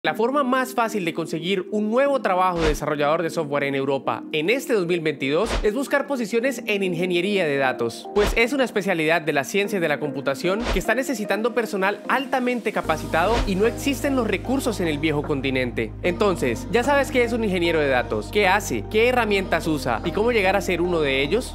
La forma más fácil de conseguir un nuevo trabajo de desarrollador de software en Europa en este 2022 es buscar posiciones en ingeniería de datos, pues es una especialidad de la ciencia de la computación que está necesitando personal altamente capacitado y no existen los recursos en el viejo continente. Entonces, ¿ya sabes qué es un ingeniero de datos? ¿Qué hace? ¿Qué herramientas usa? ¿Y cómo llegar a ser uno de ellos?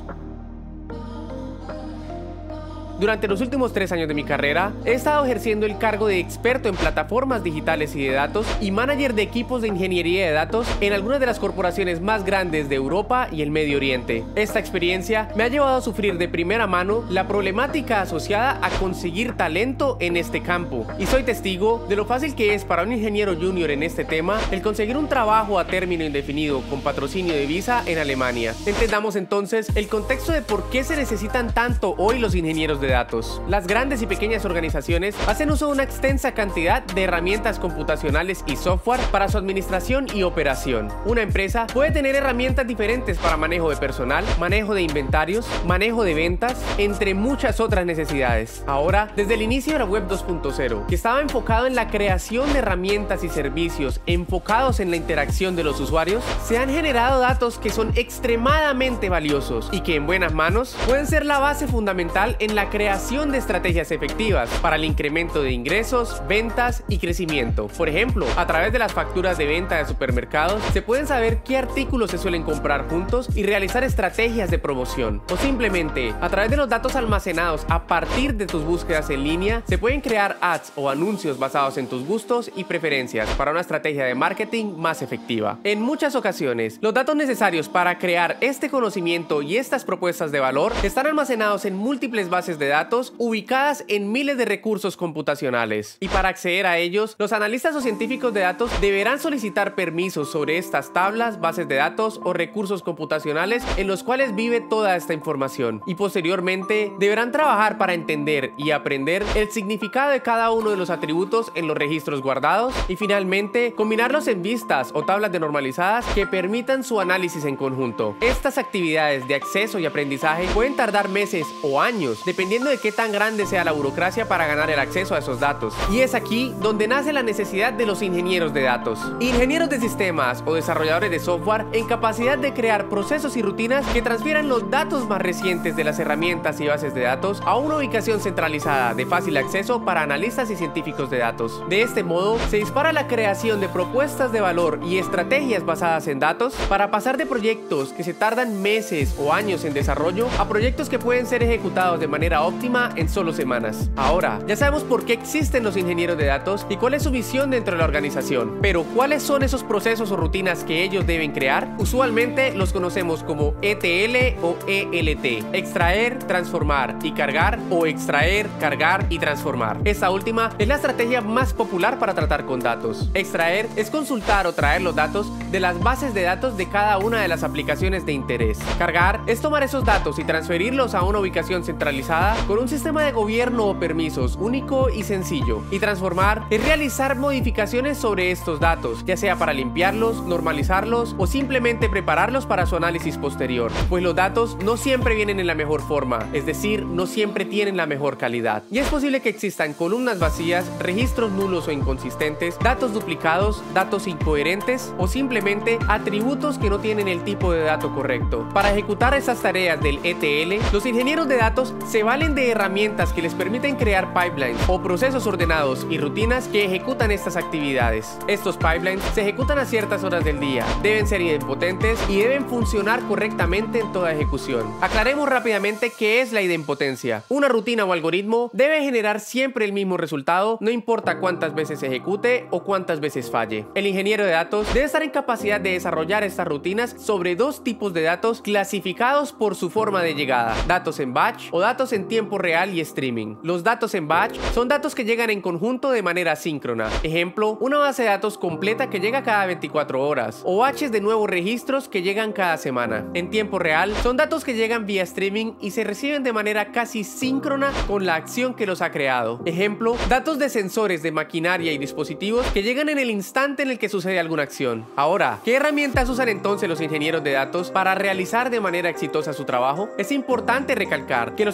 Durante los últimos 3 años de mi carrera, he estado ejerciendo el cargo de experto en plataformas digitales y de datos y manager de equipos de ingeniería de datos en algunas de las corporaciones más grandes de Europa y el Medio Oriente. Esta experiencia me ha llevado a sufrir de primera mano la problemática asociada a conseguir talento en este campo, y soy testigo de lo fácil que es para un ingeniero junior en este tema el conseguir un trabajo a término indefinido con patrocinio de visa en Alemania. Entendamos entonces el contexto de por qué se necesitan tanto hoy los ingenieros de datos. Las grandes y pequeñas organizaciones hacen uso de una extensa cantidad de herramientas computacionales y software para su administración y operación. Una empresa puede tener herramientas diferentes para manejo de personal, manejo de inventarios, manejo de ventas, entre muchas otras necesidades. Ahora, desde el inicio de la web 2.0, que estaba enfocado en la creación de herramientas y servicios enfocados en la interacción de los usuarios, se han generado datos que son extremadamente valiosos y que en buenas manos pueden ser la base fundamental en la creación de estrategias efectivas para el incremento de ingresos, ventas y crecimiento. Por ejemplo, a través de las facturas de venta de supermercados se pueden saber qué artículos se suelen comprar juntos y realizar estrategias de promoción. O simplemente, a través de los datos almacenados a partir de tus búsquedas en línea, se pueden crear ads o anuncios basados en tus gustos y preferencias para una estrategia de marketing más efectiva. En muchas ocasiones, los datos necesarios para crear este conocimiento y estas propuestas de valor están almacenados en múltiples bases de datos ubicadas en miles de recursos computacionales, y para acceder a ellos, los analistas o científicos de datos deberán solicitar permisos sobre estas tablas, bases de datos o recursos computacionales en los cuales vive toda esta información, y posteriormente deberán trabajar para entender y aprender el significado de cada uno de los atributos en los registros guardados y finalmente combinarlos en vistas o tablas de normalizadas que permitan su análisis en conjunto. Estas actividades de acceso y aprendizaje pueden tardar meses o años dependiendo de qué tan grande sea la burocracia para ganar el acceso a esos datos. Y es aquí donde nace la necesidad de los ingenieros de datos. Ingenieros de sistemas o desarrolladores de software en capacidad de crear procesos y rutinas que transfieran los datos más recientes de las herramientas y bases de datos a una ubicación centralizada de fácil acceso para analistas y científicos de datos. De este modo, se dispara la creación de propuestas de valor y estrategias basadas en datos para pasar de proyectos que se tardan meses o años en desarrollo a proyectos que pueden ser ejecutados de manera óptima en solo semanas. Ahora, ya sabemos por qué existen los ingenieros de datos y cuál es su visión dentro de la organización, pero ¿cuáles son esos procesos o rutinas que ellos deben crear? Usualmente los conocemos como ETL o ELT, extraer, transformar y cargar, o extraer, cargar y transformar. Esta última es la estrategia más popular para tratar con datos. Extraer es consultar o traer los datos de las bases de datos de cada una de las aplicaciones de interés. Cargar es tomar esos datos y transferirlos a una ubicación centralizada con un sistema de gobierno o permisos único y sencillo. Y transformar es realizar modificaciones sobre estos datos, ya sea para limpiarlos, normalizarlos o simplemente prepararlos para su análisis posterior, pues los datos no siempre vienen en la mejor forma, es decir, no siempre tienen la mejor calidad. Y es posible que existan columnas vacías, registros nulos o inconsistentes, datos duplicados, datos incoherentes o simplemente atributos que no tienen el tipo de dato correcto. Para ejecutar esas tareas del ETL, los ingenieros de datos se valen de herramientas que les permiten crear pipelines o procesos ordenados y rutinas que ejecutan estas actividades. Estos pipelines se ejecutan a ciertas horas del día, deben ser idempotentes y deben funcionar correctamente en toda ejecución. Aclaremos rápidamente qué es la idempotencia. Una rutina o algoritmo debe generar siempre el mismo resultado, no importa cuántas veces se ejecute o cuántas veces falle. El ingeniero de datos debe estar en capacidad de desarrollar estas rutinas sobre dos tipos de datos clasificados por su forma de llegada: datos en batch o datos en tiempo real y streaming. Los datos en batch son datos que llegan en conjunto de manera asíncrona. Ejemplo, una base de datos completa que llega cada 24 horas, o batches de nuevos registros que llegan cada semana. En tiempo real son datos que llegan vía streaming y se reciben de manera casi síncrona con la acción que los ha creado. Ejemplo, datos de sensores de maquinaria y dispositivos que llegan en el instante en el que sucede alguna acción. Ahora, ¿qué herramientas usan entonces los ingenieros de datos para realizar de manera exitosa su trabajo? Es importante recalcar que los ingenieros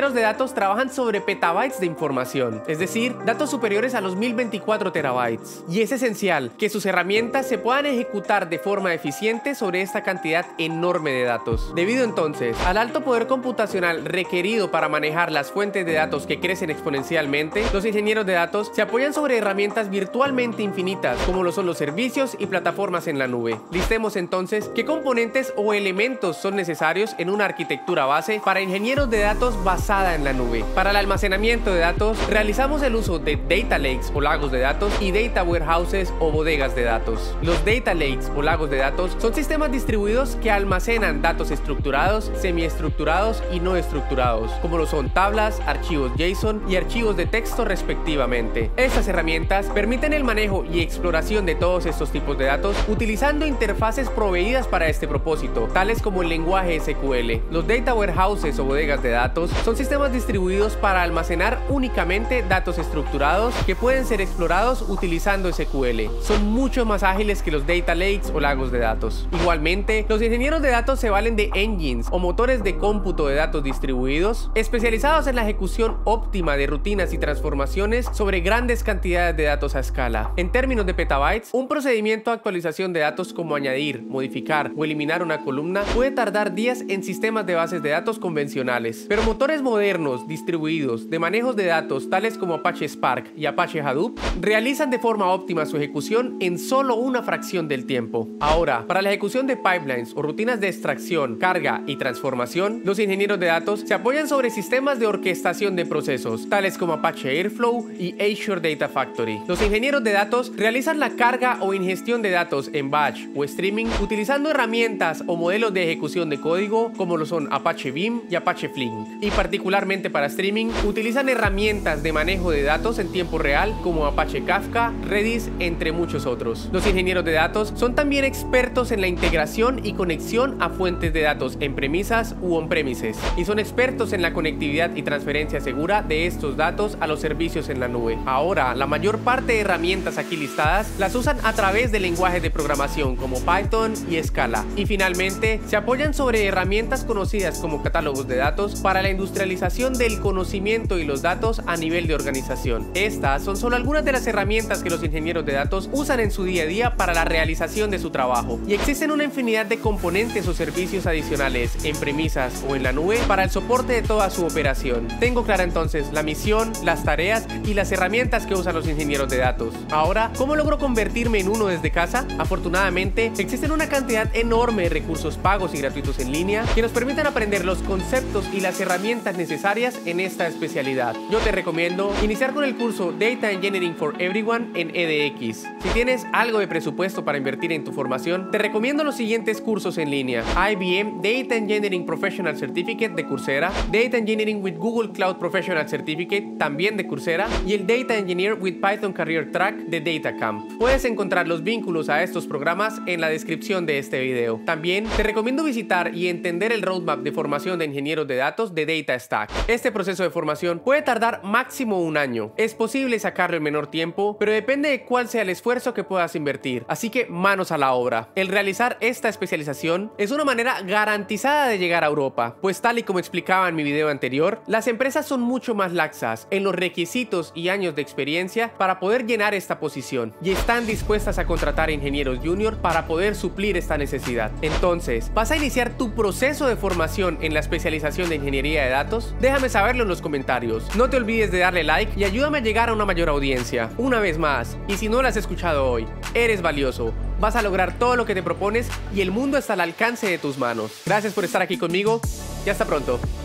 ingenieros de datos trabajan sobre petabytes de información, es decir, datos superiores a los 1024 terabytes. Y es esencial que sus herramientas se puedan ejecutar de forma eficiente sobre esta cantidad enorme de datos. Debido entonces al alto poder computacional requerido para manejar las fuentes de datos que crecen exponencialmente, los ingenieros de datos se apoyan sobre herramientas virtualmente infinitas, como lo son los servicios y plataformas en la nube. Listemos entonces qué componentes o elementos son necesarios en una arquitectura base para ingenieros de datos basada en la nube. Para el almacenamiento de datos, realizamos el uso de data lakes o lagos de datos y data warehouses o bodegas de datos. Los data lakes o lagos de datos son sistemas distribuidos que almacenan datos estructurados, semiestructurados y no estructurados, como lo son tablas, archivos JSON y archivos de texto respectivamente. Estas herramientas permiten el manejo y exploración de todos estos tipos de datos utilizando interfaces proveídas para este propósito, tales como el lenguaje SQL. Los data warehouses o bodegas de datos son sistemas distribuidos para almacenar únicamente datos estructurados que pueden ser explorados utilizando SQL. Son mucho más ágiles que los data lakes o lagos de datos. Igualmente, los ingenieros de datos se valen de engines o motores de cómputo de datos distribuidos especializados en la ejecución óptima de rutinas y transformaciones sobre grandes cantidades de datos a escala. En términos de petabytes, un procedimiento de actualización de datos como añadir, modificar o eliminar una columna puede tardar días en sistemas de bases de datos convencionales, pero motores modernos distribuidos de manejos de datos tales como Apache Spark y Apache Hadoop realizan de forma óptima su ejecución en solo una fracción del tiempo. Ahora, para la ejecución de pipelines o rutinas de extracción, carga y transformación, los ingenieros de datos se apoyan sobre sistemas de orquestación de procesos tales como Apache Airflow y Azure Data Factory. Los ingenieros de datos realizan la carga o ingestión de datos en batch o streaming utilizando herramientas o modelos de ejecución de código como lo son Apache Beam y Apache Flink. Y particularmente para streaming utilizan herramientas de manejo de datos en tiempo real como Apache Kafka, Redis, entre muchos otros. Los ingenieros de datos son también expertos en la integración y conexión a fuentes de datos en premisas u on-premises y son expertos en la conectividad y transferencia segura de estos datos a los servicios en la nube. Ahora, la mayor parte de herramientas aquí listadas las usan a través de lenguajes de programación como Python y Scala. Y finalmente, se apoyan sobre herramientas conocidas como catálogos de datos para la industrialización del conocimiento y los datos a nivel de organización. Estas son solo algunas de las herramientas que los ingenieros de datos usan en su día a día para la realización de su trabajo. Y existen una infinidad de componentes o servicios adicionales en premisas o en la nube para el soporte de toda su operación. Tengo clara entonces la misión, las tareas y las herramientas que usan los ingenieros de datos. Ahora, ¿cómo logro convertirme en uno desde casa? Afortunadamente, existen una cantidad enorme de recursos pagos y gratuitos en línea que nos permiten aprender los conceptos y las herramientas necesarias en esta especialidad. Yo te recomiendo iniciar con el curso Data Engineering for Everyone en EDX. Si tienes algo de presupuesto para invertir en tu formación, te recomiendo los siguientes cursos en línea: IBM Data Engineering Professional Certificate de Coursera, Data Engineering with Google Cloud Professional Certificate también de Coursera y el Data Engineer with Python Career Track de DataCamp. Puedes encontrar los vínculos a estos programas en la descripción de este video. También te recomiendo visitar y entender el roadmap de formación de ingenieros de datos de DataStack. Este proceso de formación puede tardar máximo un año. Es posible sacarlo en menor tiempo, pero depende de cuál sea el esfuerzo que puedas invertir. Así que manos a la obra. El realizar esta especialización es una manera garantizada de llegar a Europa, pues tal y como explicaba en mi video anterior, las empresas son mucho más laxas en los requisitos y años de experiencia para poder llenar esta posición y están dispuestas a contratar ingenieros junior para poder suplir esta necesidad. Entonces, ¿vas a iniciar tu proceso de formación en la especialización de ingeniería de datos? Déjame saberlo en los comentarios. No te olvides de darle like y ayúdame a llegar a una mayor audiencia. Una vez más, y si no lo has escuchado hoy, eres valioso. Vas a lograr todo lo que te propones y el mundo está al alcance de tus manos. Gracias por estar aquí conmigo y hasta pronto.